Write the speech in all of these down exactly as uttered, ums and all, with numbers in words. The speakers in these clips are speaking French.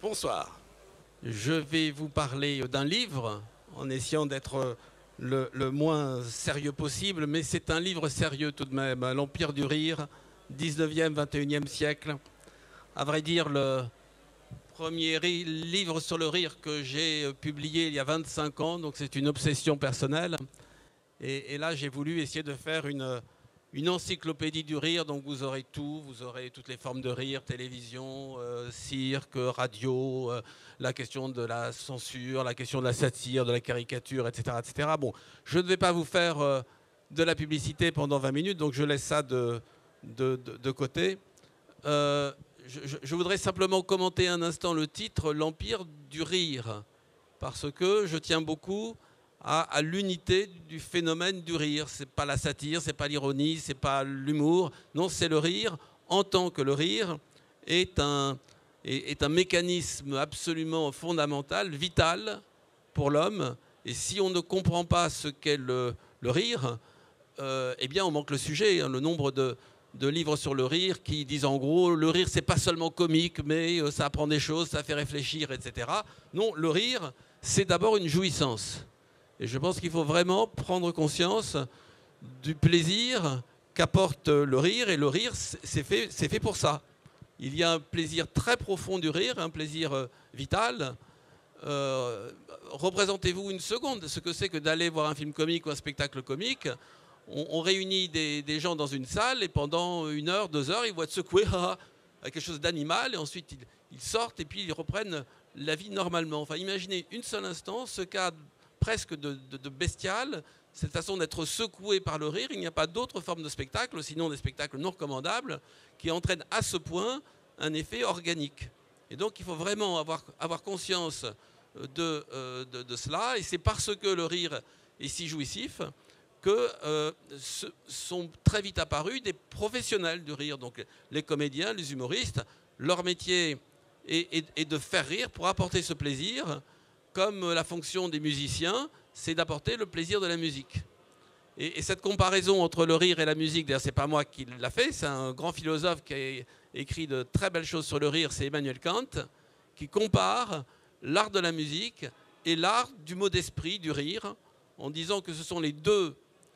Bonsoir. Je vais vous parler d'un livre, en essayant d'être le, le moins sérieux possible, mais c'est un livre sérieux tout de même, L'Empire du Rire, dix-neuvième vingt et unième siècle. À vrai dire, le premier livre sur le rire que j'ai publié il y a vingt-cinq ans, donc c'est une obsession personnelle. Et, et là, j'ai voulu essayer de faire une... Une encyclopédie du rire, donc vous aurez tout, vous aurez toutes les formes de rire, télévision, euh, cirque, radio, euh, la question de la censure, la question de la satire, de la caricature, et cetera et cetera. Bon, je ne vais pas vous faire euh, de la publicité pendant vingt minutes, donc je laisse ça de, de, de, de côté. Euh, je, je voudrais simplement commenter un instant le titre, L'Empire du Rire, parce que je tiens beaucoup à, à l'unité du phénomène du rire. Ce n'est pas la satire, ce n'est pas l'ironie, ce n'est pas l'humour. Non, c'est le rire, en tant que le rire est un, est, est un mécanisme absolument fondamental, vital pour l'homme. Et si on ne comprend pas ce qu'est le, le rire, euh, eh bien on manque le sujet. Hein. Le nombre de, de livres sur le rire qui disent en gros, le rire c'est pas seulement comique, mais ça apprend des choses, ça fait réfléchir, et cetera. Non, le rire, c'est d'abord une jouissance. Et je pense qu'il faut vraiment prendre conscience du plaisir qu'apporte le rire. Et le rire, c'est fait, c'est fait pour ça. Il y a un plaisir très profond du rire, un plaisir vital. Euh, représentez-vous une seconde ce que c'est que d'aller voir un film comique ou un spectacle comique. On, on réunit des, des gens dans une salle et pendant une heure, deux heures, ils voient te secouer à quelque chose d'animal. Et ensuite, ils, ils sortent et puis ils reprennent la vie normalement. Enfin, imaginez une seule instant ce cas presque de, de, de bestial, cette façon d'être secoué par le rire. Il n'y a pas d'autre forme de spectacle, sinon des spectacles non recommandables, qui entraînent à ce point un effet organique. Et donc il faut vraiment avoir, avoir conscience de, euh, de, de cela, et c'est parce que le rire est si jouissif que euh, se, sont très vite apparus des professionnels du rire, donc les comédiens, les humoristes. Leur métier est, est, est de faire rire pour apporter ce plaisir, comme la fonction des musiciens, c'est d'apporter le plaisir de la musique. Et, et cette comparaison entre le rire et la musique, d'ailleurs, ce n'est pas moi qui l'a fait, c'est un grand philosophe qui a écrit de très belles choses sur le rire, c'est Emmanuel Kant, qui compare l'art de la musique et l'art du mot d'esprit, du rire, en disant que ce sont les deux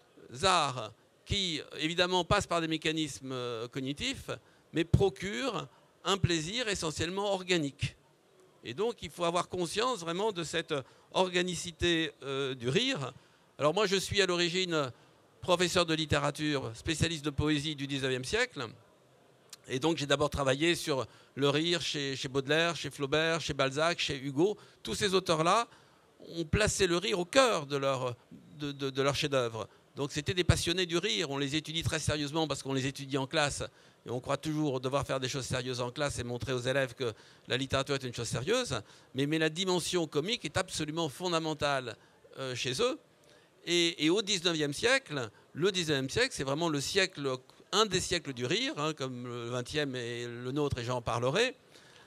arts qui, évidemment, passent par des mécanismes cognitifs, mais procurent un plaisir essentiellement organique. Et donc, il faut avoir conscience vraiment de cette organicité euh, du rire. Alors moi, je suis à l'origine professeur de littérature, spécialiste de poésie du dix-neuvième siècle. Et donc, j'ai d'abord travaillé sur le rire chez, chez Baudelaire, chez Flaubert, chez Balzac, chez Hugo. Tous ces auteurs-là ont placé le rire au cœur de leur, de, de, de leur chef-d'œuvre. Donc, c'était des passionnés du rire. On les étudie très sérieusement parce qu'on les étudie en classe. Et on croit toujours devoir faire des choses sérieuses en classe et montrer aux élèves que la littérature est une chose sérieuse. Mais, mais la dimension comique est absolument fondamentale euh, chez eux. Et, et au dix-neuvième siècle, le dix-neuvième siècle, c'est vraiment le siècle, un des siècles du rire, hein, comme le vingtième et le nôtre, et j'en parlerai.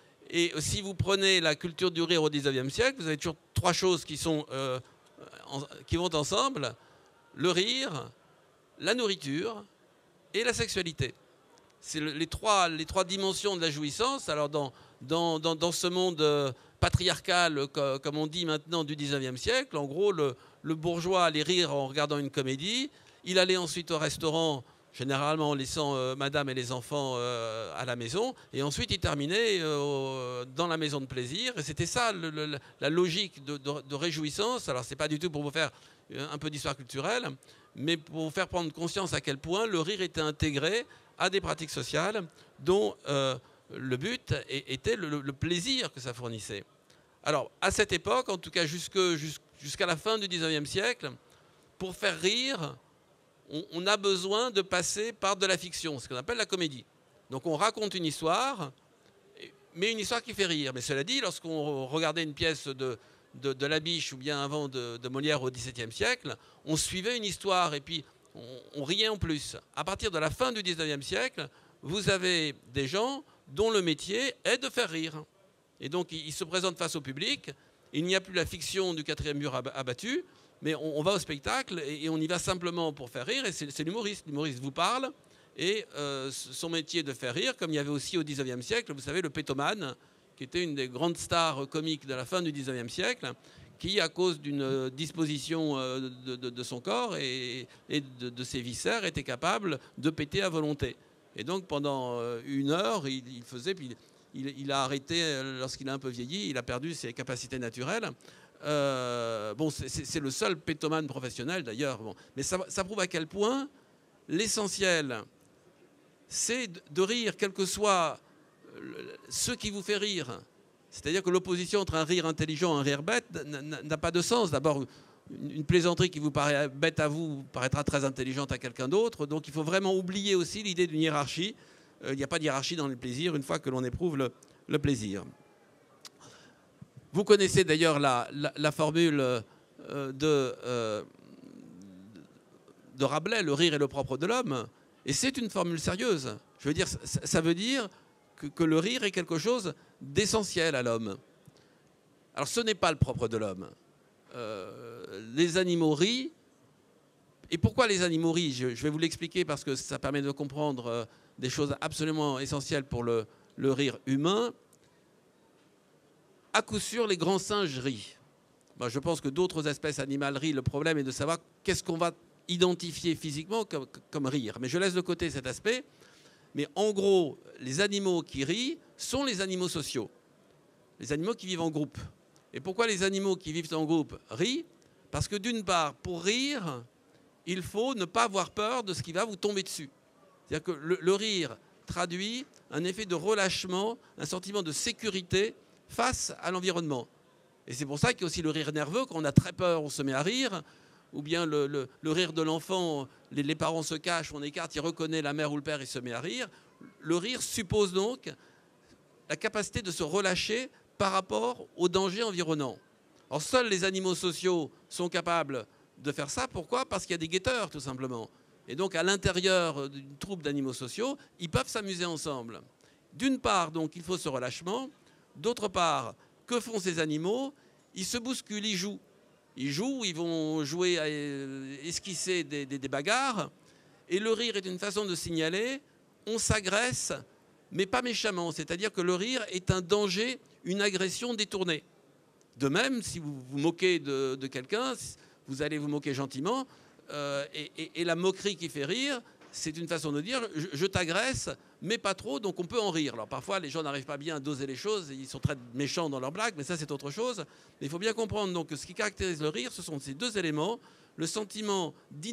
Et si vous prenez la culture du rire au dix-neuvième siècle, vous avez toujours trois choses qui, sont, euh, en, qui vont ensemble. Le rire, la nourriture et la sexualité. C'est les trois, les trois dimensions de la jouissance. Alors dans, dans, dans, dans ce monde patriarcal, comme on dit maintenant, du dix-neuvième siècle, en gros, le, le bourgeois allait rire en regardant une comédie. Il allait ensuite au restaurant, généralement en laissant euh, madame et les enfants euh, à la maison. Et ensuite, il terminait euh, dans la maison de plaisir. Et c'était ça, le, le, la logique de, de, de réjouissance. Alors, ce n'est pas du tout pour vous faire un peu d'histoire culturelle, mais pour vous faire prendre conscience à quel point le rire était intégré à des pratiques sociales dont euh, le but était le, le plaisir que ça fournissait. Alors, à cette époque, en tout cas jusqu'à la fin du dix-neuvième siècle, pour faire rire, on, on a besoin de passer par de la fiction, ce qu'on appelle la comédie. Donc on raconte une histoire, mais une histoire qui fait rire. Mais cela dit, lorsqu'on regardait une pièce de, de, de Labiche ou bien avant de, de Molière au dix-septième siècle, on suivait une histoire et puis on, on riait en plus. À partir de la fin du dix-neuvième siècle, vous avez des gens dont le métier est de faire rire. Et donc ils se présentent face au public, il n'y a plus la fiction du quatrième mur abattu, mais on, on va au spectacle et, et on y va simplement pour faire rire, et c'est l'humoriste. L'humoriste vous parle, et euh, son métier est de faire rire, comme il y avait aussi au dix-neuvième siècle, vous savez, le pétomane, qui était une des grandes stars comiques de la fin du dix-neuvième siècle, qui, à cause d'une disposition de, de, de son corps et, et de, de ses viscères, était capable de péter à volonté. Et donc, pendant une heure, il, il faisait... Puis il, il a arrêté, lorsqu'il a un peu vieilli, il a perdu ses capacités naturelles. Euh, bon, c'est le seul pétomane professionnel, d'ailleurs. Bon. Mais ça, ça prouve à quel point l'essentiel, c'est de rire, quel que soit ce qui vous fait rire. C'est-à-dire que l'opposition entre un rire intelligent et un rire bête n'a pas de sens. D'abord, une plaisanterie qui vous paraît bête à vous paraîtra très intelligente à quelqu'un d'autre. Donc il faut vraiment oublier aussi l'idée d'une hiérarchie. Il n'y a pas de hiérarchie dans le plaisir une fois que l'on éprouve le, le plaisir. Vous connaissez d'ailleurs la, la, la formule de, euh, de Rabelais, le rire est le propre de l'homme. Et c'est une formule sérieuse. Je veux dire, ça, ça veut dire que, que le rire est quelque chose d'essentiel à l'homme. Alors ce n'est pas le propre de l'homme. Euh, les animaux rient. Et pourquoi les animaux rient? je, je vais vous l'expliquer parce que ça permet de comprendre euh, des choses absolument essentielles pour le, le rire humain. À coup sûr, les grands singes rient. Ben, je pense que d'autres espèces animales rient. Le problème est de savoir qu'est-ce qu'on va identifier physiquement comme, comme rire. Mais je laisse de côté cet aspect. Mais en gros, les animaux qui rient sont les animaux sociaux. Les animaux qui vivent en groupe. Et pourquoi les animaux qui vivent en groupe rient? Parce que d'une part, pour rire, il faut ne pas avoir peur de ce qui va vous tomber dessus. C'est-à-dire que le, le rire traduit un effet de relâchement, un sentiment de sécurité face à l'environnement. Et c'est pour ça qu'il y a aussi le rire nerveux. Quand on a très peur, on se met à rire. Ou bien le, le, le rire de l'enfant, les, les parents se cachent, on écarte, il reconnaît la mère ou le père, il se met à rire. Le rire suppose donc la capacité de se relâcher par rapport aux dangers environnants. Or, seuls les animaux sociaux sont capables de faire ça. Pourquoi? Parce qu'il y a des guetteurs, tout simplement. Et donc, à l'intérieur d'une troupe d'animaux sociaux, ils peuvent s'amuser ensemble. D'une part, donc, il faut ce relâchement. D'autre part, que font ces animaux? Ils se bousculent, ils jouent. Ils jouent, ils vont jouer à esquisser des, des, des bagarres. Et le rire est une façon de signaler, on s'agresse, mais pas méchamment. C'est-à-dire que le rire est un danger, une agression détournée. De même, si vous vous moquez de, de quelqu'un, vous allez vous moquer gentiment. Euh, et, et, et la moquerie qui fait rire, c'est une façon de dire je, je t'agresse, mais pas trop, donc on peut en rire. Alors parfois, les gens n'arrivent pas bien à doser les choses, ils sont très méchants dans leurs blagues, mais ça c'est autre chose. Mais il faut bien comprendre donc, que ce qui caractérise le rire, ce sont ces deux éléments, le sentiment de,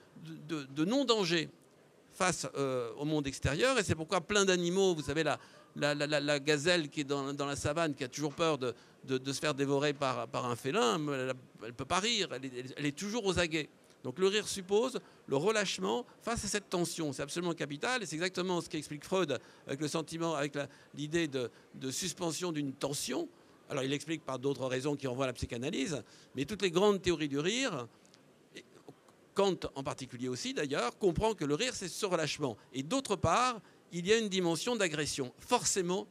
de, de non-danger face euh, au monde extérieur, et c'est pourquoi plein d'animaux, vous savez, la, la, la, la gazelle qui est dans, dans la savane, qui a toujours peur de, de, de se faire dévorer par, par un félin, elle ne peut pas rire, elle est, elle est toujours aux aguets. Donc le rire suppose le relâchement face à cette tension. C'est absolument capital et c'est exactement ce qu'explique Freud avec le sentiment, avec l'idée de, de suspension d'une tension. Alors il explique par d'autres raisons qui renvoient à la psychanalyse, mais toutes les grandes théories du rire, Kant en particulier aussi d'ailleurs, comprend que le rire c'est ce relâchement. Et d'autre part, il y a une dimension d'agression. Forcément,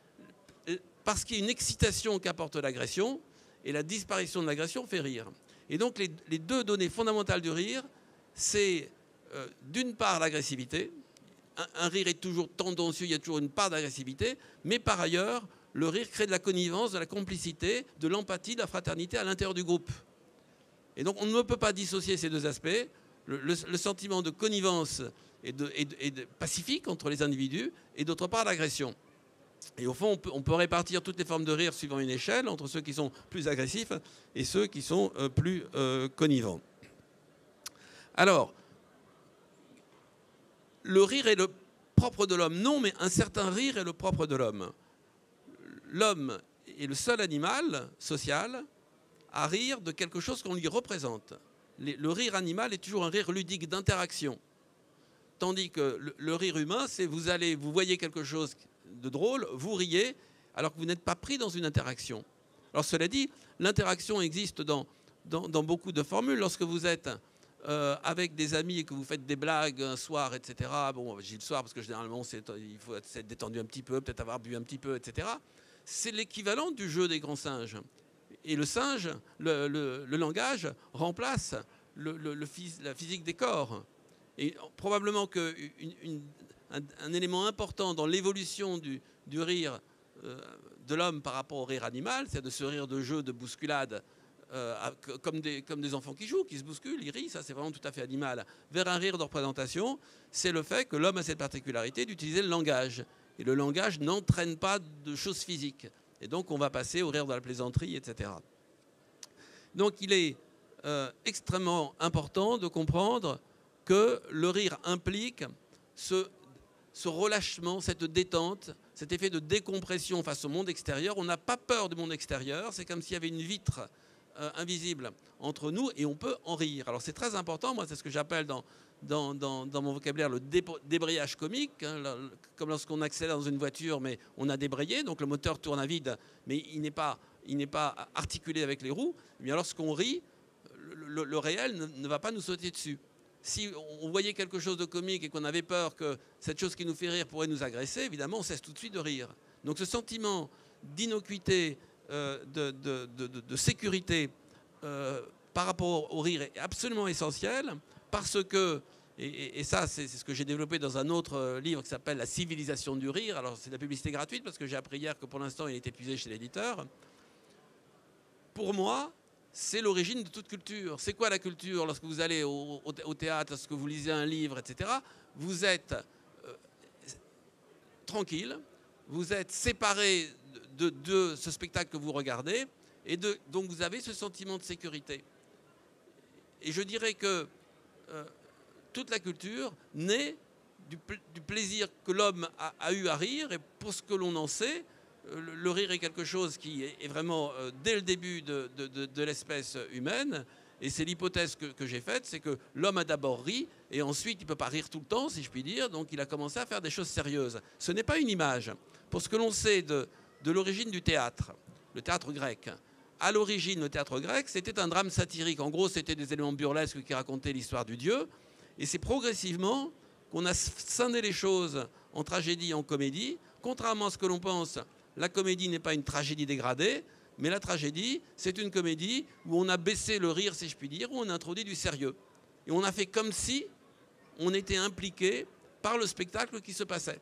parce qu'il y a une excitation qu'apporte l'agression et la disparition de l'agression fait rire. Et donc les, les deux données fondamentales du rire, c'est euh, d'une part l'agressivité. Un, un rire est toujours tendancieux, il y a toujours une part d'agressivité, mais par ailleurs, le rire crée de la connivence, de la complicité, de l'empathie, de la fraternité à l'intérieur du groupe. Et donc on ne peut pas dissocier ces deux aspects, le, le, le sentiment de connivence et de, et, de, et de pacifique entre les individus, et d'autre part l'agression. Et au fond, on peut, on peut répartir toutes les formes de rire suivant une échelle, entre ceux qui sont plus agressifs et ceux qui sont euh, plus euh, connivents. Alors, le rire est le propre de l'homme. Non, mais un certain rire est le propre de l'homme. L'homme est le seul animal social à rire de quelque chose qu'on lui représente. Le rire animal est toujours un rire ludique d'interaction. Tandis que le, le rire humain, c'est vous allez, vous voyez quelque chose de drôle, vous riez, alors que vous n'êtes pas pris dans une interaction. Alors cela dit, l'interaction existe dans, dans, dans beaucoup de formules. Lorsque vous êtes euh, avec des amis et que vous faites des blagues un soir, et cetera. Bon, j'ai le soir parce que généralement il faut être détendu un petit peu, peut-être avoir bu un petit peu, et cetera. C'est l'équivalent du jeu des grands singes. Et le singe, le, le, le langage remplace le, le, le phys, la physique des corps. Et probablement que une, une, un, un élément important dans l'évolution du, du rire euh, de l'homme par rapport au rire animal, c'est-à-dire de ce rire de jeu, de bousculade, euh, comme, des, comme des enfants qui jouent, qui se bousculent, ils rient, ça c'est vraiment tout à fait animal, vers un rire de représentation, c'est le fait que l'homme a cette particularité d'utiliser le langage. Et le langage n'entraîne pas de choses physiques. Et donc on va passer au rire de la plaisanterie, et cetera. Donc il est euh, extrêmement important de comprendre que le rire implique ce, ce relâchement, cette détente, cet effet de décompression face au monde extérieur. On n'a pas peur du monde extérieur, c'est comme s'il y avait une vitre euh, invisible entre nous et on peut en rire. Alors c'est très important, moi c'est ce que j'appelle dans, dans, dans, dans mon vocabulaire le débrayage comique, hein, comme lorsqu'on accélère dans une voiture mais on a débrayé, donc le moteur tourne à vide mais il n'est pas, il n'est pas articulé avec les roues. Eh bien lorsqu'on rit, le, le, le réel ne, ne va pas nous sauter dessus. Si on voyait quelque chose de comique et qu'on avait peur que cette chose qui nous fait rire pourrait nous agresser, évidemment, on cesse tout de suite de rire. Donc ce sentiment d'innocuité, euh, de, de, de, de sécurité euh, par rapport au rire est absolument essentiel parce que, et, et ça c'est ce que j'ai développé dans un autre livre qui s'appelle La civilisation du rire. Alors c'est de la publicité gratuite parce que j'ai appris hier que pour l'instant il est épuisé chez l'éditeur. Pour moi, c'est l'origine de toute culture. C'est quoi la culture? Lorsque vous allez au, au, au théâtre, lorsque vous lisez un livre, et cetera, vous êtes euh, tranquille, vous êtes séparé de, de ce spectacle que vous regardez, et de, donc vous avez ce sentiment de sécurité. Et je dirais que euh, toute la culture naît du, du plaisir que l'homme a, a eu à rire, et pour ce que l'on en sait, le rire est quelque chose qui est vraiment euh, dès le début de, de, de, de l'espèce humaine. Et c'est l'hypothèse que, que j'ai faite, c'est que l'homme a d'abord ri, et ensuite il ne peut pas rire tout le temps, si je puis dire, donc il a commencé à faire des choses sérieuses. Ce n'est pas une image. Pour ce que l'on sait de, de l'origine du théâtre, le théâtre grec, à l'origine, le théâtre grec, c'était un drame satirique. En gros, c'était des éléments burlesques qui racontaient l'histoire du dieu. Et c'est progressivement qu'on a scindé les choses en tragédie et en comédie. Contrairement à ce que l'on pense, la comédie n'est pas une tragédie dégradée, mais la tragédie, c'est une comédie où on a baissé le rire, si je puis dire, où on a introduit du sérieux. Et on a fait comme si on était impliqué par le spectacle qui se passait.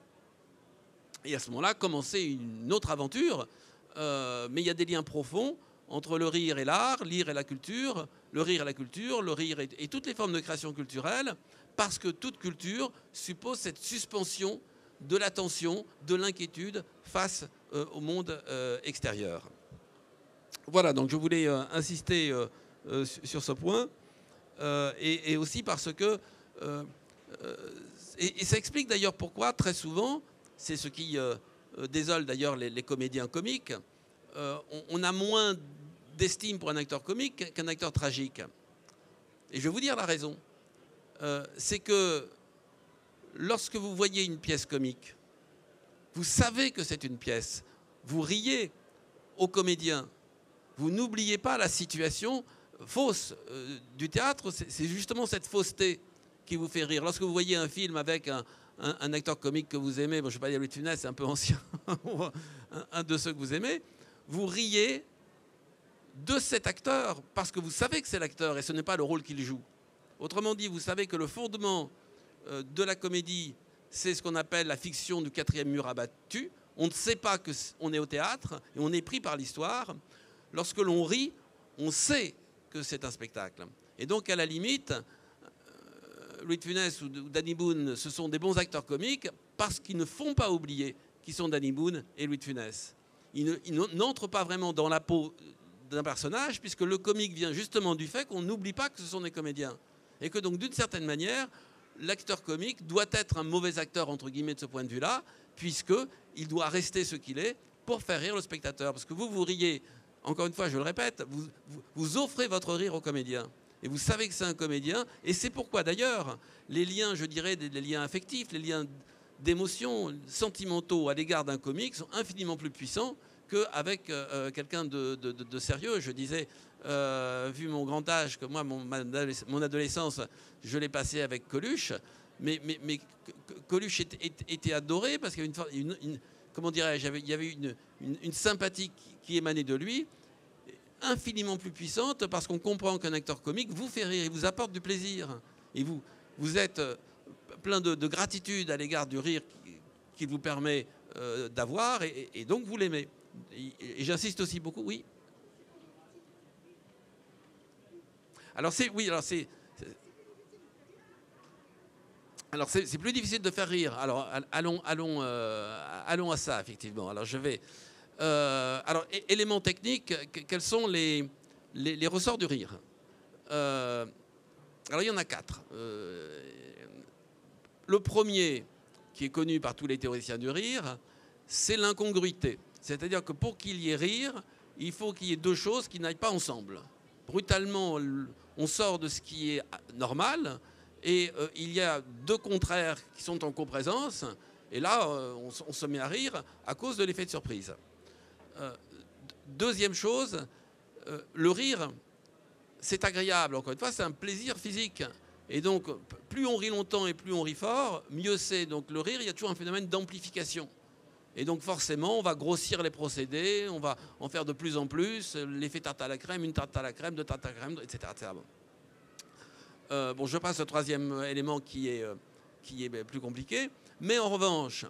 Et à ce moment-là, commençait une autre aventure, euh, mais il y a des liens profonds entre le rire et l'art, l'art et la culture, le rire et la culture, le rire et, et toutes les formes de création culturelle, parce que toute culture suppose cette suspension de l'attention, de l'inquiétude face euh, au monde euh, extérieur. Voilà, donc je voulais euh, insister euh, euh, sur ce point, euh, et, et aussi parce que, euh, euh, et, et ça explique d'ailleurs pourquoi très souvent, c'est ce qui euh, désole d'ailleurs les, les comédiens comiques, euh, on, on a moins d'estime pour un acteur comique qu'un acteur tragique. Et je vais vous dire la raison. Euh, c'est que lorsque vous voyez une pièce comique, vous savez que c'est une pièce, vous riez au comédien, vous n'oubliez pas la situation fausse euh, du théâtre, c'est justement cette fausseté qui vous fait rire. Lorsque vous voyez un film avec un, un, un acteur comique que vous aimez, bon, je ne vais pas dire Louis de Funès, c'est un peu ancien, un, un de ceux que vous aimez, vous riez de cet acteur parce que vous savez que c'est l'acteur et ce n'est pas le rôle qu'il joue. Autrement dit, vous savez que le fondement euh, de la comédie, c'est ce qu'on appelle la fiction du quatrième mur abattu. On ne sait pas qu'on est au théâtre et on est pris par l'histoire. Lorsque l'on rit, on sait que c'est un spectacle. Et donc, à la limite, euh, Louis de Funès ou Danny Boone, ce sont des bons acteurs comiques parce qu'ils ne font pas oublier qui sont Danny Boone et Louis de Funès. Ils n'entrent pas vraiment dans la peau d'un personnage puisque le comique vient justement du fait qu'on n'oublie pas que ce sont des comédiens. Et que donc, d'une certaine manière, l'acteur comique doit être un mauvais acteur, entre guillemets, de ce point de vue-là, puisqu'il doit rester ce qu'il est pour faire rire le spectateur. Parce que vous, vous riez, encore une fois, je le répète, vous, vous, vous offrez votre rire au comédien. Et vous savez que c'est un comédien. Et c'est pourquoi, d'ailleurs, les liens, je dirais, les liens affectifs, les liens d'émotions sentimentaux à l'égard d'un comique sont infiniment plus puissants qu'avec euh, quelqu'un de, de, de, de sérieux. Je disais, euh, vu mon grand âge, que moi, mon, mon adolescence, je l'ai passé avec Coluche, mais, mais, mais Coluche était, était adoré parce qu'il y avait une, une, une comment dirais-je, il y avait une, une, une sympathie qui, qui émanait de lui, infiniment plus puissante, parce qu'on comprend qu'un acteur comique vous fait rire, il vous apporte du plaisir. Et vous, vous êtes plein de, de gratitude à l'égard du rire qu'il vous permet euh, d'avoir, et, et donc vous l'aimez. et j'insiste aussi beaucoup, oui. Alors c'est, oui, alors c'est, alors c'est, c'est plus difficile de faire rire. Alors allons, allons, euh, allons à ça effectivement. Alors je vais, euh, alors é- éléments techniques, quels sont les, les, les ressorts du rire? euh, Alors il y en a quatre. Euh, le premier, qui est connu par tous les théoriciens du rire, c'est l'incongruité. C'est-à-dire que pour qu'il y ait rire, il faut qu'il y ait deux choses qui n'aillent pas ensemble. Brutalement, on sort de ce qui est normal et euh, il y a deux contraires qui sont en coprésence. Et là, euh, on, on se met à rire à cause de l'effet de surprise. Euh, deuxième chose, euh, le rire, c'est agréable. Encore une fois, c'est un plaisir physique. Et donc, plus on rit longtemps et plus on rit fort, mieux c'est. Donc le rire, il y a toujours un phénomène d'amplification. Et donc forcément, on va grossir les procédés, on va en faire de plus en plus, l'effet tarte à la crème, une tarte à la crème, deux tartes à la crème, et cetera et cetera. Bon. Euh, bon, je passe au troisième élément qui est, euh, qui est plus compliqué. Mais en revanche,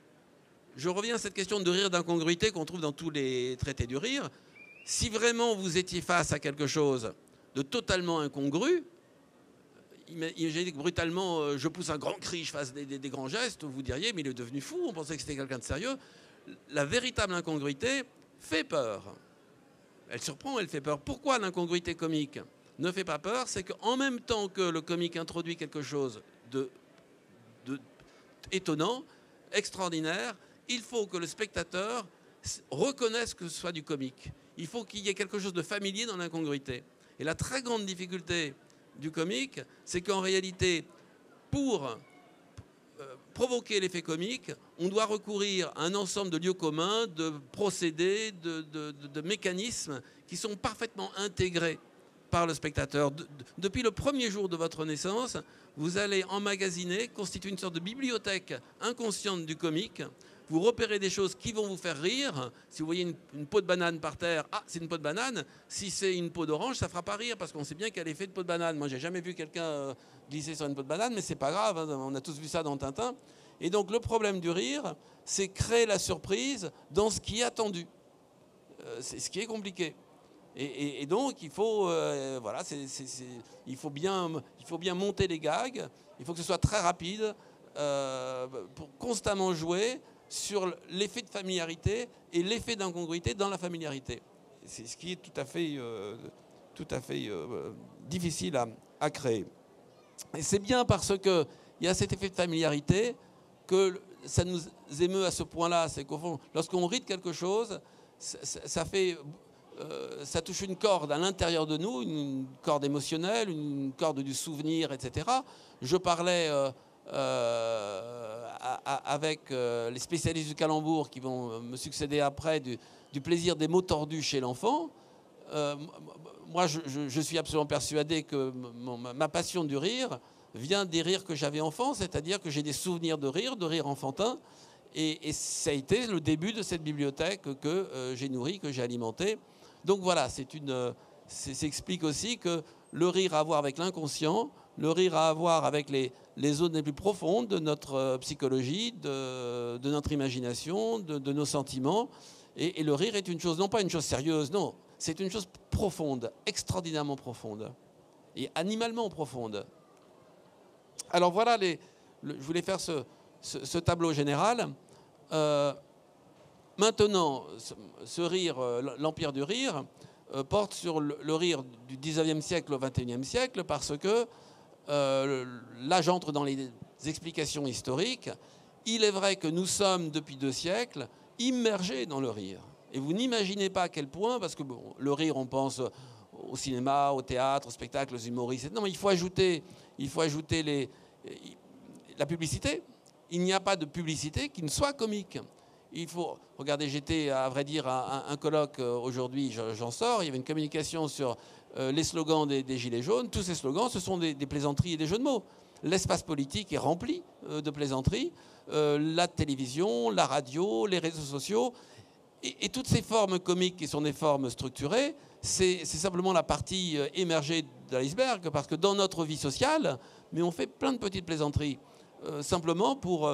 je reviens à cette question de rire d'incongruité qu'on trouve dans tous les traités du rire. Si vraiment vous étiez face à quelque chose de totalement incongru, imaginez que brutalement, je pousse un grand cri, je fasse des, des, des grands gestes, vous diriez, mais il est devenu fou, on pensait que c'était quelqu'un de sérieux. La véritable incongruité fait peur. Elle surprend, elle fait peur. Pourquoi l'incongruité comique ne fait pas peur? C'est qu'en même temps que le comique introduit quelque chose de, de étonnant, extraordinaire, il faut que le spectateur reconnaisse que ce soit du comique. Il faut qu'il y ait quelque chose de familier dans l'incongruité. Et la très grande difficulté du comique, c'est qu'en réalité, pour euh, provoquer l'effet comique, on doit recourir à un ensemble de lieux communs, de procédés, de, de, de, de mécanismes qui sont parfaitement intégrés par le spectateur. De, de, depuis le premier jour de votre naissance, vous allez emmagasiner, constituer une sorte de bibliothèque inconsciente du comique. Vous repérez des choses qui vont vous faire rire. Si vous voyez une, une peau de banane par terre, ah, c'est une peau de banane. Si c'est une peau d'orange, ça ne fera pas rire parce qu'on sait bien qu'elle est faite de peau de banane. Moi, j'ai jamais vu quelqu'un euh, glisser sur une peau de banane, mais c'est pas grave. Hein, on a tous vu ça dans Tintin. Et donc, le problème du rire, c'est créer la surprise dans ce qui est attendu. Euh, c'est ce qui est compliqué. Et, et, et donc, il faut, euh, voilà, c'est, c'est, c'est, il faut bien, il faut bien monter les gags. Il faut que ce soit très rapide euh, pour constamment jouer sur l'effet de familiarité et l'effet d'incongruité dans la familiarité. C'est ce qui est tout à fait, euh, tout à fait euh, difficile à, à créer. Et c'est bien parce qu'il y a cet effet de familiarité que ça nous émeut à ce point-là. C'est qu'au fond, lorsqu'on rit de quelque chose, ça, ça, fait, euh, ça touche une corde à l'intérieur de nous, une corde émotionnelle, une corde du souvenir, et cetera. Je parlais... Euh, Euh, avec euh, les spécialistes du calembour qui vont me succéder après, du, du plaisir des mots tordus chez l'enfant. Euh, moi, je, je, je suis absolument persuadé que mon, ma passion du rire vient des rires que j'avais enfant, c'est-à-dire que j'ai des souvenirs de rire, de rire enfantin, et, et ça a été le début de cette bibliothèque que euh, j'ai nourrie, que j'ai alimentée. Donc voilà, c'est une, c'est, ça explique aussi que le rire a à voir avec l'inconscient, le rire a à voir avec les, les zones les plus profondes de notre psychologie, de, de notre imagination, de, de nos sentiments. Et, et le rire est une chose, non pas une chose sérieuse, non, c'est une chose profonde, extraordinairement profonde, et animalement profonde. Alors voilà, les, le, je voulais faire ce, ce, ce tableau général. Euh, maintenant, ce, ce rire, l'empire du rire, euh, porte sur le, le rire du dix-neuvième siècle au vingt et unième siècle, parce que Euh, là, j'entre dans les explications historiques. Il est vrai que nous sommes, depuis deux siècles, immergés dans le rire. Et vous n'imaginez pas à quel point, parce que bon, le rire, on pense au cinéma, au théâtre, aux spectacles, aux humoristes. Non, mais il faut ajouter, il faut ajouter les, la publicité. Il n'y a pas de publicité qui ne soit comique. Il faut, regardez, j'étais à vrai dire à un, un colloque aujourd'hui, j'en sors, il y avait une communication sur euh, les slogans des, des Gilets jaunes. Tous ces slogans, ce sont des, des plaisanteries et des jeux de mots. L'espace politique est rempli euh, de plaisanteries. Euh, la télévision, la radio, les réseaux sociaux, et, et toutes ces formes comiques qui sont des formes structurées, c'est simplement la partie euh, émergée de l'iceberg, parce que dans notre vie sociale, mais on fait plein de petites plaisanteries, euh, simplement pour... Euh,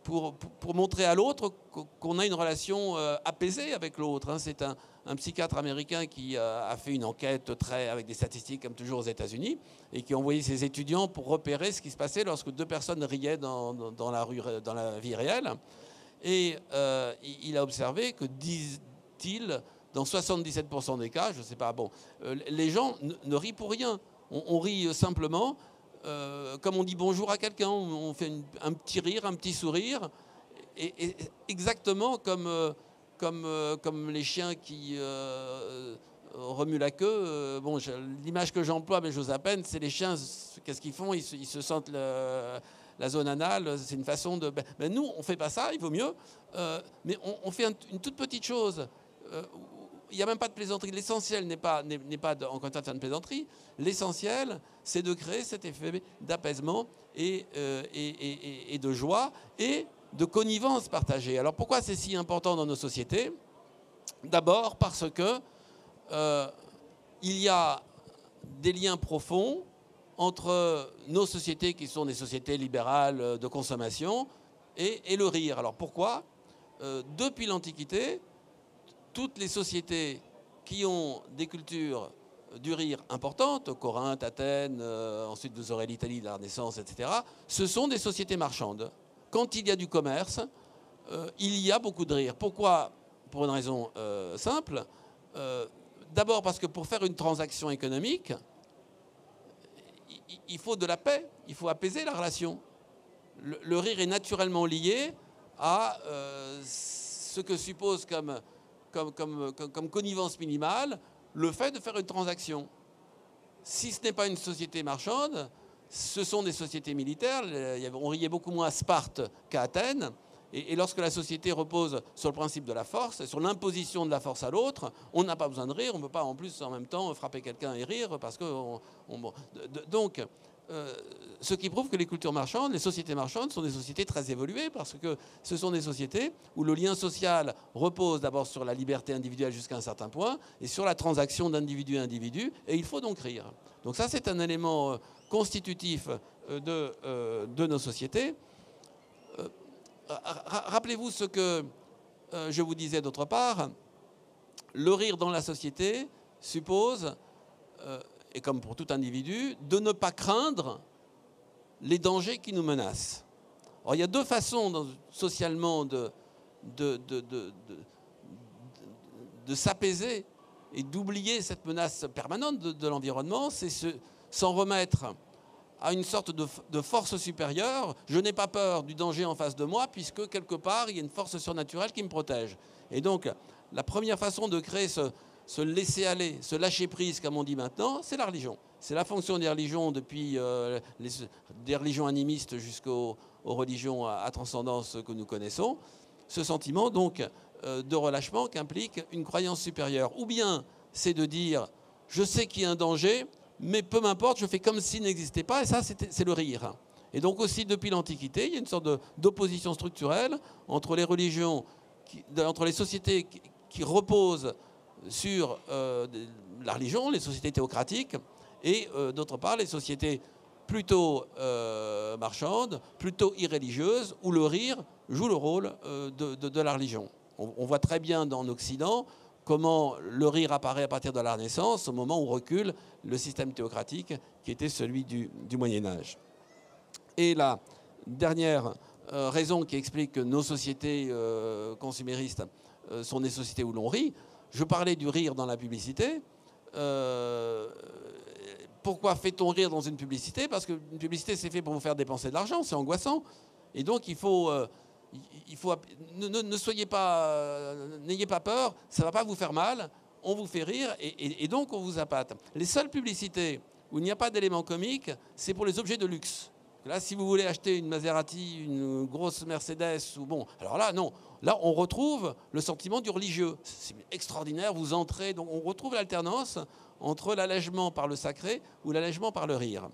pour, pour, pour montrer à l'autre qu'on a une relation euh, apaisée avec l'autre. Hein. C'est un, un psychiatre américain qui euh, a fait une enquête très, avec des statistiques comme toujours aux États-Unis et qui a envoyé ses étudiants pour repérer ce qui se passait lorsque deux personnes riaient dans, dans, dans, la, rue, dans la vie réelle. Et euh, il a observé que, disent-ils, dans soixante-dix-sept pour cent des cas, je ne sais pas, bon, euh, les gens ne, ne rient pour rien. On, on rit simplement, euh, comme on dit bonjour à quelqu'un, on, on fait une, un petit rire, un petit sourire, et, et exactement comme, euh, comme, euh, comme les chiens qui euh, remuent la queue. Euh, bon, l'image que j'emploie, mais j'ose à peine, c'est les chiens, qu'est-ce qu'ils font, ils se, ils se sentent le, la zone anale, c'est une façon de... Ben, ben nous, on ne fait pas ça, il vaut mieux, euh, mais on, on fait un, une toute petite chose. Euh, il n'y a même pas de plaisanterie. L'essentiel n'est pas, n'est, n'est pas de, en contact de plaisanterie. L'essentiel, c'est de créer cet effet d'apaisement et, euh, et, et, et de joie et de connivence partagée. Alors pourquoi c'est si important dans nos sociétés? D'abord parce que euh, il y a des liens profonds entre nos sociétés qui sont des sociétés libérales de consommation et, et le rire. Alors pourquoi? euh, Depuis l'Antiquité, toutes les sociétés qui ont des cultures du rire importantes, Corinthe, Athènes, euh, ensuite vous aurez l'Italie de la Renaissance, et cetera, ce sont des sociétés marchandes. Quand il y a du commerce, euh, il y a beaucoup de rire. Pourquoi? Pour une raison euh, simple. Euh, D'abord parce que pour faire une transaction économique, il faut de la paix, il faut apaiser la relation. Le, le rire est naturellement lié à euh, ce que suppose comme, comme, comme, comme, comme connivence minimale le fait de faire une transaction. Si ce n'est pas une société marchande, ce sont des sociétés militaires. On riait beaucoup moins à Sparte qu'à Athènes. Et lorsque la société repose sur le principe de la force, sur l'imposition de la force à l'autre, on n'a pas besoin de rire, on ne peut pas en plus en même temps frapper quelqu'un et rire, parce que... On, on, donc, euh, ce qui prouve que les cultures marchandes, les sociétés marchandes sont des sociétés très évoluées, parce que ce sont des sociétés où le lien social repose d'abord sur la liberté individuelle jusqu'à un certain point, et sur la transaction d'individu à individu, et il faut donc rire. Donc ça, c'est un élément constitutif de, euh, de nos sociétés. Euh, Rappelez-vous ce que euh, je vous disais d'autre part, le rire dans la société suppose, euh, et comme pour tout individu, de ne pas craindre les dangers qui nous menacent. Alors, il y a deux façons dans, socialement de, de, de, de, de, de s'apaiser et d'oublier cette menace permanente de, de l'environnement, c'est s'en remettre à une sorte de, de force supérieure. Je n'ai pas peur du danger en face de moi, puisque quelque part, il y a une force surnaturelle qui me protège. Et donc, la première façon de créer ce, ce laisser-aller, ce lâcher-prise, comme on dit maintenant, c'est la religion. C'est la fonction des religions, depuis euh, les, des religions animistes jusqu'aux aux religions à, à transcendance que nous connaissons. Ce sentiment, donc, euh, de relâchement qu'implique une croyance supérieure. Ou bien, c'est de dire, je sais qu'il y a un danger, mais peu m'importe, je fais comme s'il n'existait pas, et ça, c'est le rire. Et donc aussi, depuis l'Antiquité, il y a une sorte d'opposition structurelle entre les religions, qui, entre les sociétés qui, qui reposent sur euh, la religion, les sociétés théocratiques, et euh, d'autre part, les sociétés plutôt euh, marchandes, plutôt irréligieuses, où le rire joue le rôle euh, de, de, de la religion. On, on voit très bien dans l'Occident comment le rire apparaît à partir de la Renaissance, au moment où recule le système théocratique qui était celui du, du Moyen-Âge. Et la dernière euh, raison qui explique que nos sociétés euh, consuméristes euh, sont des sociétés où l'on rit, je parlais du rire dans la publicité. Euh, pourquoi fait-on rire dans une publicité? Parce qu'une publicité, c'est fait pour vous faire dépenser de l'argent, c'est angoissant. Et donc, il faut... Euh, Il faut, ne, ne soyez pas, euh, n'ayez pas peur, ça ne va pas vous faire mal, on vous fait rire et, et, et donc on vous appâte. Les seules publicités où il n'y a pas d'élément comique, c'est pour les objets de luxe. Là, si vous voulez acheter une Maserati, une grosse Mercedes, ou bon, alors là, non. Là, on retrouve le sentiment du religieux. C'est extraordinaire, vous entrez, donc on retrouve l'alternance entre l'allègement par le sacré ou l'allègement par le rire.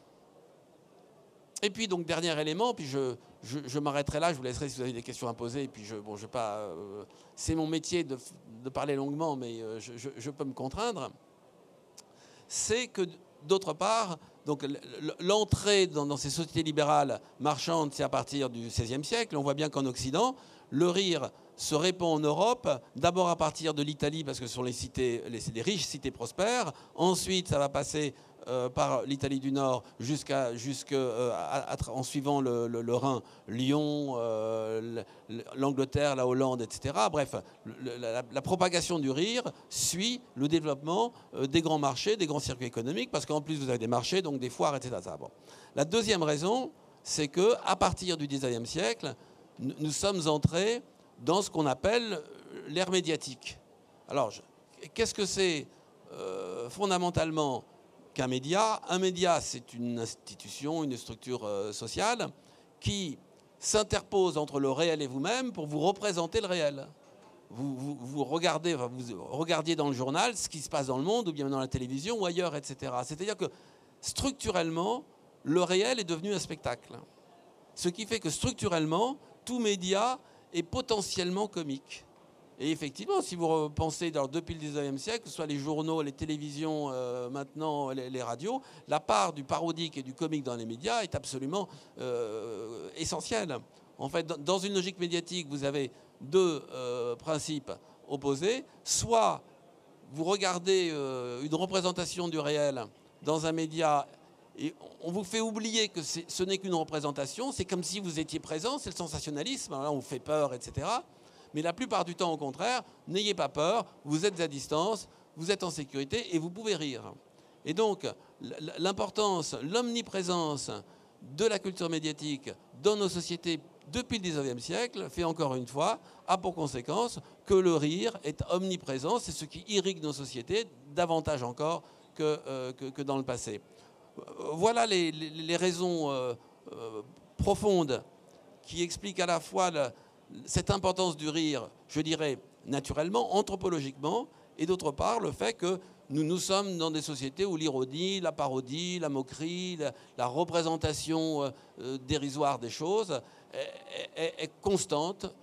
Et puis, donc, dernier élément, puis je, je, je m'arrêterai là, je vous laisserai si vous avez des questions à poser, et puis je, bon, je pas, euh, c'est mon métier de, de parler longuement, mais euh, je, je, je peux me contraindre, c'est que d'autre part, donc l'entrée dans, dans ces sociétés libérales marchandes, c'est à partir du seizième siècle. On voit bien qu'en Occident, le rire se répand en Europe, d'abord à partir de l'Italie, parce que ce sont les cités, les, des riches cités prospères. Ensuite, ça va passer euh, par l'Italie du Nord jusqu'à, jusqu'à, euh, à, à, en suivant le, le, le Rhin, Lyon, euh, l'Angleterre, la Hollande, et cetera. Bref, le, la, la propagation du rire suit le développement euh, des grands marchés, des grands circuits économiques, parce qu'en plus, vous avez des marchés, donc des foires, et cetera. Bon. La deuxième raison, c'est qu'à partir du dix-neuvième siècle, nous, nous sommes entrés dans ce qu'on appelle l'ère médiatique. Alors, qu'est-ce que c'est euh, fondamentalement qu'un média? Un média, c'est une institution, une structure euh, sociale qui s'interpose entre le réel et vous-même pour vous représenter le réel. Vous, vous, vous, regardez, enfin, vous regardiez dans le journal ce qui se passe dans le monde, ou bien dans la télévision, ou ailleurs, et cetera. C'est-à-dire que structurellement, le réel est devenu un spectacle. Ce qui fait que structurellement, tout média est potentiellement comique. Et effectivement, si vous pensez alors, depuis le dix-neuvième siècle, que ce soit les journaux, les télévisions, euh, maintenant les, les radios, la part du parodique et du comique dans les médias est absolument euh, essentielle. En fait, dans une logique médiatique, vous avez deux euh, principes opposés. Soit vous regardez euh, une représentation du réel dans un média et on vous fait oublier que ce n'est qu'une représentation, c'est comme si vous étiez présent, c'est le sensationnalisme, alors là on vous fait peur, et cetera. Mais la plupart du temps, au contraire, n'ayez pas peur, vous êtes à distance, vous êtes en sécurité et vous pouvez rire. Et donc, l'importance, l'omniprésence de la culture médiatique dans nos sociétés depuis le dix-neuvième siècle fait encore une fois, a pour conséquence que le rire est omniprésent, c'est ce qui irrigue nos sociétés davantage encore que, euh, que, que dans le passé. Voilà les, les, les raisons euh, euh, profondes qui expliquent à la fois le, cette importance du rire, je dirais naturellement, anthropologiquement, et d'autre part le fait que nous, nous sommes dans des sociétés où l'ironie, la parodie, la moquerie, la, la représentation euh, dérisoire des choses est, est, est constante euh,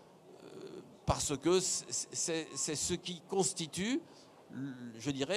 parce que c'est ce qui constitue, je dirais,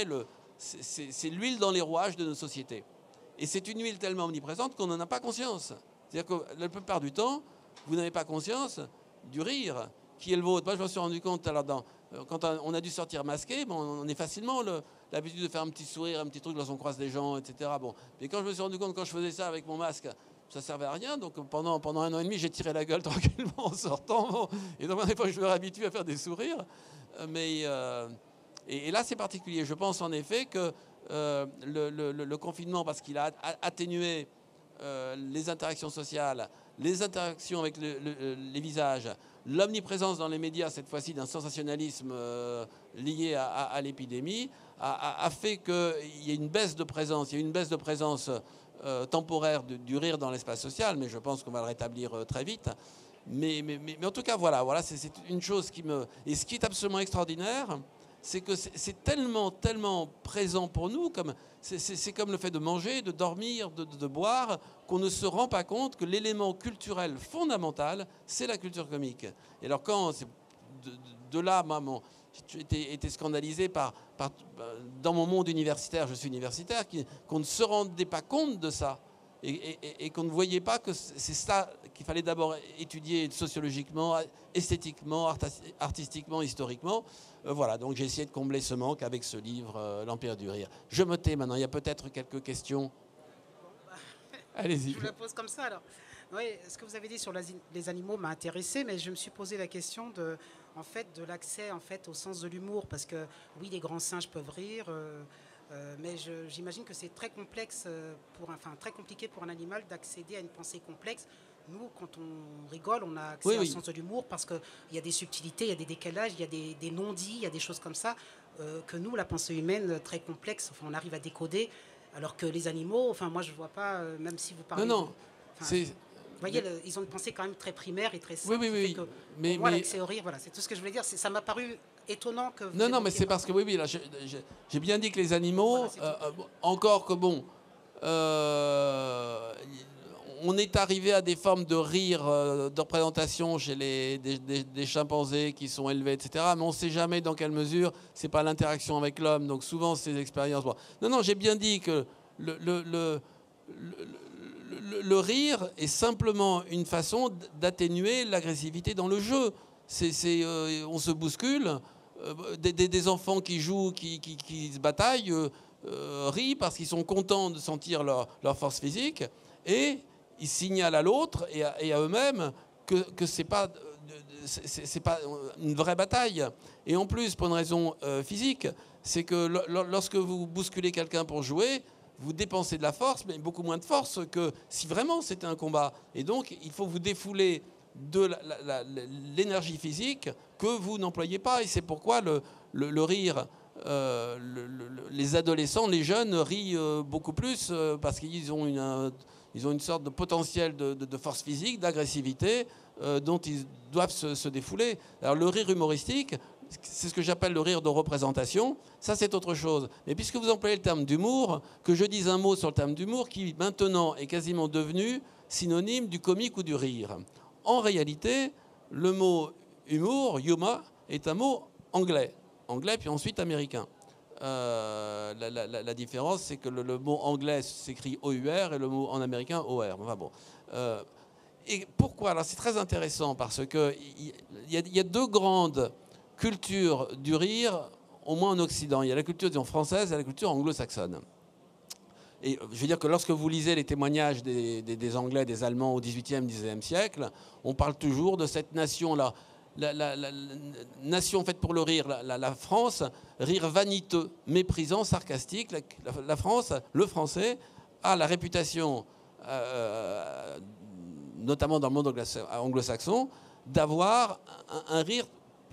c'est l'huile dans les rouages de nos sociétés. Et c'est une huile tellement omniprésente qu'on n'en a pas conscience. C'est-à-dire que la plupart du temps, vous n'avez pas conscience du rire qui est le vôtre. Moi, je me suis rendu compte, alors, dans, quand on a dû sortir masqué, bon, on est facilement l'habitude de faire un petit sourire, un petit truc lorsqu'on croise des gens, et cetera. Bon. Mais quand je me suis rendu compte, quand je faisais ça avec mon masque, ça ne servait à rien. Donc pendant, pendant un an et demi, j'ai tiré la gueule tranquillement en sortant. Bon. Et donc, des fois, je me réhabitue à faire des sourires. Mais, euh, et, et là, c'est particulier. Je pense en effet que Euh, le, le, le confinement, parce qu'il a atténué euh, les interactions sociales, les interactions avec le, le, les visages, l'omniprésence dans les médias, cette fois-ci d'un sensationnalisme euh, lié à, à, à l'épidémie, a, a fait qu'il y ait une baisse de présence, il y a une baisse de présence euh, temporaire du, du rire dans l'espace social, mais je pense qu'on va le rétablir euh, très vite. Mais, mais, mais, mais en tout cas, voilà, voilà c'est une chose qui me... Et ce qui est absolument extraordinaire, c'est que c'est tellement, tellement présent pour nous, comme c'est comme le fait de manger, de dormir, de, de, de boire, qu'on ne se rend pas compte que l'élément culturel fondamental, c'est la culture comique. Et alors quand, de, de là, maman, j'ai été, été scandalisé par, par, dans mon monde universitaire, je suis universitaire, qu'on ne se rendait pas compte de ça. Et, et, et qu'on ne voyait pas que c'est ça qu'il fallait d'abord étudier sociologiquement, esthétiquement, artistiquement, historiquement. Euh, voilà, donc j'ai essayé de combler ce manque avec ce livre, euh, L'Empire du Rire. Je me tais maintenant, il y a peut-être quelques questions. Allez-y. Je vous la pose comme ça alors. Oui, ce que vous avez dit sur les animaux m'a intéressé, mais je me suis posé la question de, en fait, de l'accès en fait, au sens de l'humour, parce que oui, les grands singes peuvent rire. Euh, Euh, mais j'imagine que c'est très complexe, pour, enfin très compliqué pour un animal d'accéder à une pensée complexe. Nous, quand on rigole, on a accès oui, à un oui. sens de l'humour parce qu'il y a des subtilités, il y a des décalages, il y a des, des non-dits, il y a des choses comme ça euh, que nous, la pensée humaine, très complexe, enfin, on arrive à décoder. Alors que les animaux, enfin moi je vois pas, euh, même si vous parlez... Non, non, c'est... Vous voyez, le, ils ont une pensée quand même très primaire et très simple. Oui, oui, oui. Que, mais, moi, mais... l'accès au rire, voilà, c'est tout ce que je voulais dire. Ça m'a paru étonnant que vous... Non, non, mais c'est parce que, oui, oui, là, j'ai bien dit que les animaux, voilà, euh, encore que bon, euh, on est arrivé à des formes de rire, euh, de représentation chez les, des, des, des chimpanzés qui sont élevés, et cetera. Mais on ne sait jamais dans quelle mesure c'est pas l'interaction avec l'homme. Donc souvent, ces expériences... Bon. Non, non, j'ai bien dit que le, le, le, le, le rire est simplement une façon d'atténuer l'agressivité dans le jeu. C'est, c'est, euh, on se bouscule, euh, des, des, des enfants qui jouent, qui, qui, qui se bataillent, euh, euh, rient parce qu'ils sont contents de sentir leur, leur force physique, et ils signalent à l'autre et à, et à eux-mêmes que, que c'est pas... c'est pas une vraie bataille. Et en plus, pour une raison euh, physique, c'est que lorsque vous bousculez quelqu'un pour jouer, vous dépensez de la force, mais beaucoup moins de force que si vraiment c'était un combat. Et donc, il faut vous défouler de l'énergie physique que vous n'employez pas. Et c'est pourquoi le, le, le rire, euh, le, le, les adolescents, les jeunes rient euh, beaucoup plus euh, parce qu'ils ont une... Un, ils ont une sorte de potentiel de, de, de force physique, d'agressivité, euh, dont ils doivent se, se défouler. Alors le rire humoristique, c'est ce que j'appelle le rire de représentation. Ça, c'est autre chose. Mais puisque vous employez le terme d'humour, que je dise un mot sur le terme d'humour qui, maintenant, est quasiment devenu synonyme du comique ou du rire. En réalité, le mot humour, humor, est un mot anglais. Anglais, puis ensuite américain. Euh, la, la, la différence, c'est que le, le mot anglais s'écrit O U R et le mot en américain O R. Enfin bon. Euh, et pourquoi? Alors c'est très intéressant parce que il y, y, y a deux grandes cultures du rire, au moins en Occident. Il y a la culture disons, française et la culture anglo-saxonne. Et je veux dire que lorsque vous lisez les témoignages des, des, des Anglais, des Allemands au dix-huitième, dix-neuvième siècle, on parle toujours de cette nation-là. La, la, la, la nation faite pour le rire, la, la, la France, rire vaniteux, méprisant, sarcastique. La, la, la France, le français, a la réputation, euh, notamment dans le monde anglo-saxon, d'avoir un, un rire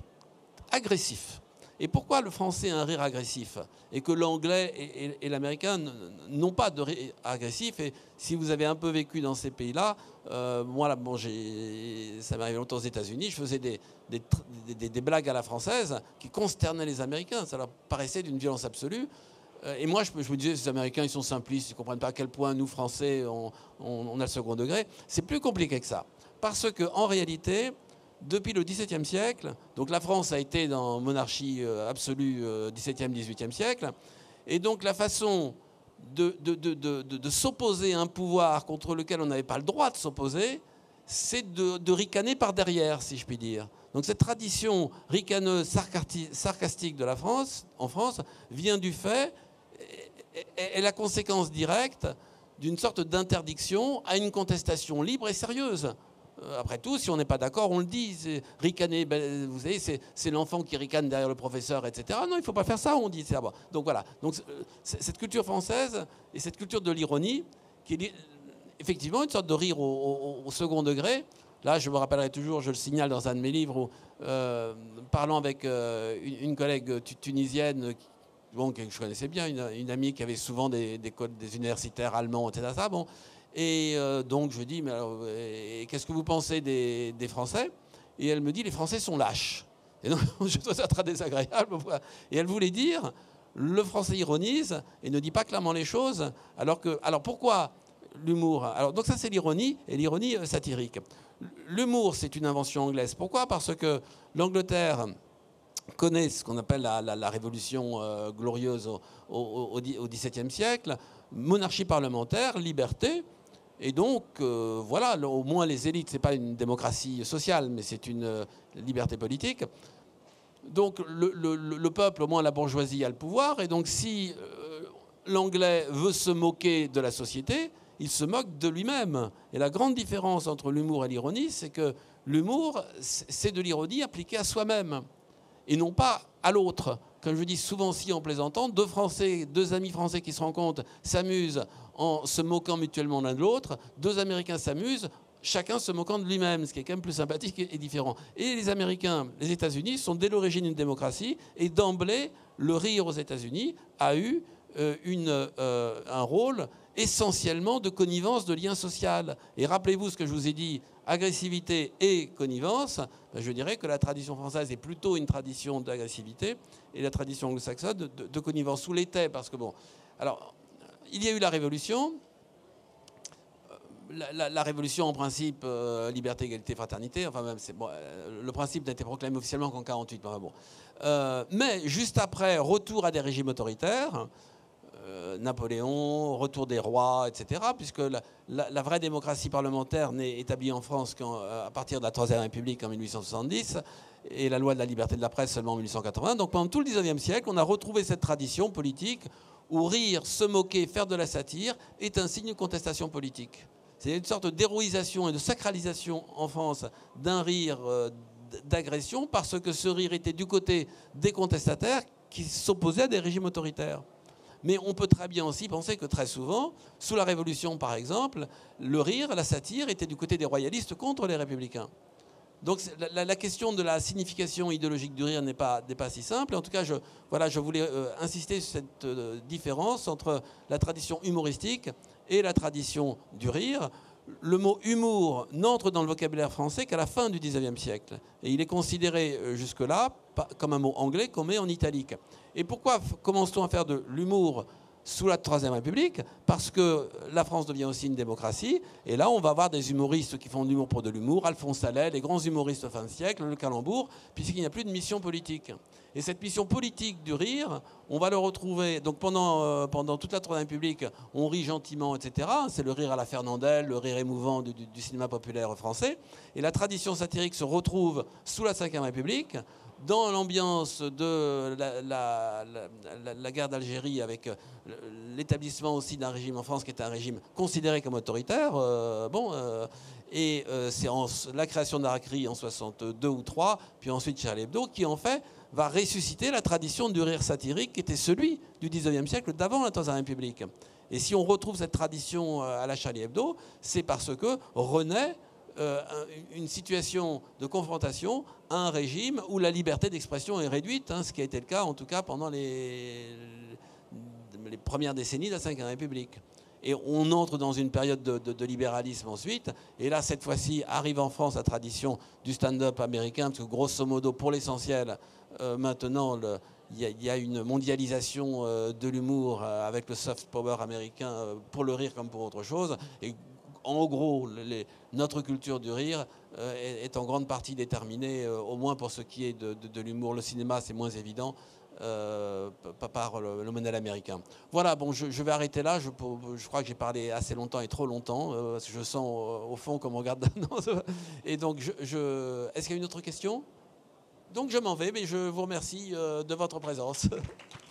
agressif. Et pourquoi le français a un rire agressif et que l'anglais et, et, et l'américain n'ont pas de rire agressif? Et si vous avez un peu vécu dans ces pays-là, euh, moi, là, bon, ça m'arrivait longtemps aux États-Unis, je faisais des, des, des, des blagues à la française qui consternaient les Américains. Ça leur paraissait d'une violence absolue. Et moi, je, je me disais, ces Américains, ils sont simplistes, ils ne comprennent pas à quel point nous, Français, on, on, on a le second degré. C'est plus compliqué que ça. Parce qu'en réalité, depuis le dix-septième siècle, donc la France a été dans monarchie absolue dix-septième, dix-huitième siècle, et donc la façon de, de, de, de, de, de s'opposer à un pouvoir contre lequel on n'avait pas le droit de s'opposer, c'est de, de ricaner par derrière, si je puis dire. Donc cette tradition ricaneuse, sarcastique de la France, en France, vient du fait, est la conséquence directe d'une sorte d'interdiction à une contestation libre et sérieuse. Après tout, si on n'est pas d'accord, on le dit. Ricaner, ben, vous savez, c'est l'enfant qui ricane derrière le professeur, et cetera. Non, il ne faut pas faire ça, on dit. Bon. Donc voilà. Donc, cette culture française et cette culture de l'ironie, qui est effectivement une sorte de rire au, au, au second degré. Là, je me rappellerai toujours, je le signale dans un de mes livres, où, euh, parlant avec euh, une, une collègue tunisienne, bon, que je connaissais bien, une, une amie qui avait souvent des, des, des universitaires allemands, et cetera. Bon. Et euh, donc je dis, mais alors, qu'est-ce que vous pensez des, des Français? Et elle me dit, les Français sont lâches. Et donc je trouve ça très désagréable. Et elle voulait dire, le Français ironise et ne dit pas clairement les choses. Alors, que, alors pourquoi l'humour? Alors donc ça c'est l'ironie, et l'ironie satirique. L'humour, c'est une invention anglaise. Pourquoi? Parce que l'Angleterre connaît ce qu'on appelle la, la, la révolution euh, glorieuse au, au, au, au dix-septième siècle, monarchie parlementaire, liberté. Et donc, euh, voilà, au moins les élites, ce n'est pas une démocratie sociale, mais c'est une euh, liberté politique. Donc, le, le, le peuple, au moins la bourgeoisie, a le pouvoir. Et donc, si euh, l'anglais veut se moquer de la société, il se moque de lui-même. Et la grande différence entre l'humour et l'ironie, c'est que l'humour, c'est de l'ironie appliquée à soi-même, et non pas à l'autre. Comme je dis souvent aussi en plaisantant, deux Français, deux amis français qui se rencontrent s'amusent en se moquant mutuellement l'un de l'autre. Deux Américains s'amusent, chacun se moquant de lui-même, ce qui est quand même plus sympathique et différent. Et les Américains, les États-Unis, sont dès l'origine une démocratie, et d'emblée, le rire aux États-Unis a eu euh, une, euh, un rôle essentiellement de connivence, de lien social. Et rappelez-vous ce que je vous ai dit, agressivité et connivence, ben je dirais que la tradition française est plutôt une tradition d'agressivité et la tradition anglo-saxonne de, de, de connivence. Où l'était, parce que bon... Alors, il y a eu la Révolution. La, la, la Révolution, en principe, euh, liberté, égalité, fraternité. Enfin, même, c'est bon, euh, le principe n'a été proclamé officiellement qu'en quarante-huit. Enfin, bon. euh, mais juste après, retour à des régimes autoritaires. euh, Napoléon, retour des rois, et cetera, puisque la, la, la vraie démocratie parlementaire n'est établie en France qu'à partir de la Troisième République en mille huit cent soixante-dix, et la loi de la liberté de la presse seulement en mille huit cent quatre-vingts. Donc pendant tout le dix-neuvième siècle, on a retrouvé cette tradition politique où rire, se moquer, faire de la satire est un signe de contestation politique. C'est une sorte d'héroïsation et de sacralisation en France d'un rire euh, d'agression, parce que ce rire était du côté des contestataires qui s'opposaient à des régimes autoritaires. Mais on peut très bien aussi penser que très souvent, sous la Révolution par exemple, le rire, la satire était du côté des royalistes contre les républicains. Donc la, la question de la signification idéologique du rire n'est pas, n'est pas si simple. En tout cas, je, voilà, je voulais euh, insister sur cette euh, différence entre la tradition humoristique et la tradition du rire. Le mot humour n'entre dans le vocabulaire français qu'à la fin du dix-neuvième siècle. Et il est considéré euh, jusque-là comme un mot anglais qu'on met en italique. Et pourquoi commence-t-on à faire de l'humour sous la Troisième République? Parce que la France devient aussi une démocratie. Et là, on va avoir des humoristes qui font de l'humour pour de l'humour. Alphonse Allais, les grands humoristes fin de siècle, le calembour, puisqu'il n'y a plus de mission politique. Et cette mission politique du rire, on va le retrouver. Donc pendant, euh, pendant toute la Troisième République, on rit gentiment, et cetera. C'est le rire à la Fernandel, le rire émouvant du, du, du cinéma populaire français. Et la tradition satirique se retrouve sous la Cinquième République, dans l'ambiance de la, la, la, la guerre d'Algérie, avec l'établissement aussi d'un régime en France qui est un régime considéré comme autoritaire. Euh, bon, euh, et euh, c'est la création d'Aracri en soixante-deux ou trois, puis ensuite Charlie Hebdo, qui en fait va ressusciter la tradition du rire satirique qui était celui du dix-neuvième siècle d'avant la Troisième République. Et si on retrouve cette tradition à la Charlie Hebdo, c'est parce que renaît Euh, une situation de confrontation à un régime où la liberté d'expression est réduite, hein, ce qui a été le cas en tout cas pendant les, les premières décennies de la Cinquième République. Et on entre dans une période de, de, de libéralisme ensuite, et là cette fois-ci arrive en France la tradition du stand-up américain, parce que grosso modo pour l'essentiel euh, maintenant le, il y, y a une mondialisation euh, de l'humour euh, avec le soft power américain euh, pour le rire comme pour autre chose. Et en gros, les, notre culture du rire euh, est, est en grande partie déterminée, euh, au moins pour ce qui est de, de, de l'humour. Le cinéma, c'est moins évident, euh, par le, le modèle américain. Voilà, bon, je, je vais arrêter là. Je, je crois que j'ai parlé assez longtemps et trop longtemps, euh, parce que je sens au, au fond qu'on me regarde. Et donc, je, je... est-ce qu'il y a une autre question? Donc, je m'en vais, mais je vous remercie euh, de votre présence.